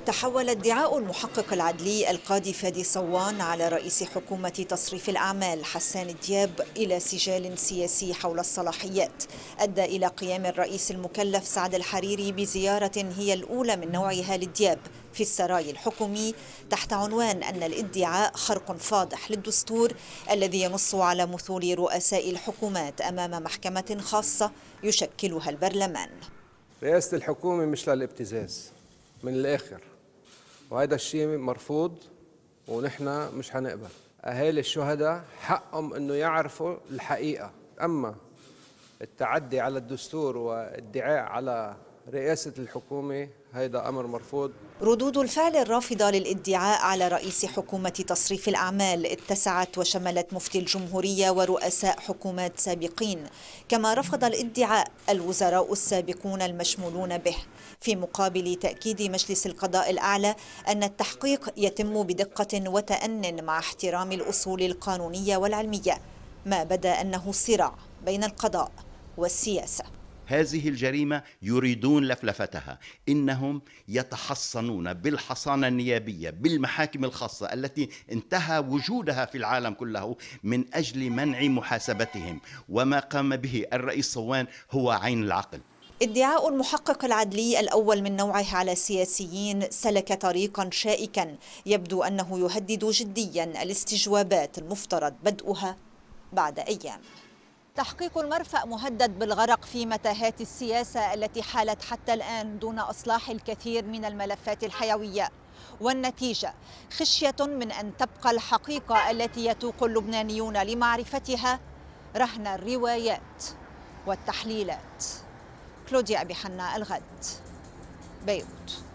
تحول ادعاء المحقق العدلي القاضي فادي صوان على رئيس حكومة تصريف الأعمال حسان دياب إلى سجال سياسي حول الصلاحيات أدى إلى قيام الرئيس المكلف سعد الحريري بزيارة هي الأولى من نوعها لدياب في السراي الحكومي تحت عنوان أن الادعاء خرق فاضح للدستور الذي ينص على مثول رؤساء الحكومات أمام محكمة خاصة يشكلها البرلمان. رئاسة الحكومة مش للابتزاز من الآخر، وهذا الشيء مرفوض ونحن مش حنقبل. أهالي الشهداء حقهم أنه يعرفوا الحقيقة، أما التعدي على الدستور والادعاء على رئاسة الحكومة هذا أمر مرفوض. ردود الفعل الرافضة للادعاء على رئيس حكومة تصريف الأعمال اتسعت وشملت مفتي الجمهورية ورؤساء حكومات سابقين، كما رفض الادعاء الوزراء السابقون المشمولون به، في مقابل تأكيد مجلس القضاء الأعلى أن التحقيق يتم بدقة وتأن مع احترام الأصول القانونية والعلمية، ما بدا أنه صراع بين القضاء والسياسة. هذه الجريمة يريدون لفلفتها، إنهم يتحصنون بالحصانة النيابية بالمحاكم الخاصة التي انتهى وجودها في العالم كله من أجل منع محاسبتهم، وما قام به الرئيس صوان هو عين العقل. ادعاء المحقق العدلي الأول من نوعه على السياسيين سلك طريقا شائكا يبدو أنه يهدد جديا الاستجوابات المفترض بدءها بعد أيام. تحقيق المرفأ مهدد بالغرق في متاهات السياسة التي حالت حتى الآن دون إصلاح الكثير من الملفات الحيوية، والنتيجة خشية من أن تبقى الحقيقة التي يتوق اللبنانيون لمعرفتها رهن الروايات والتحليلات. كلوديا أبي حنا، الغد، بيروت.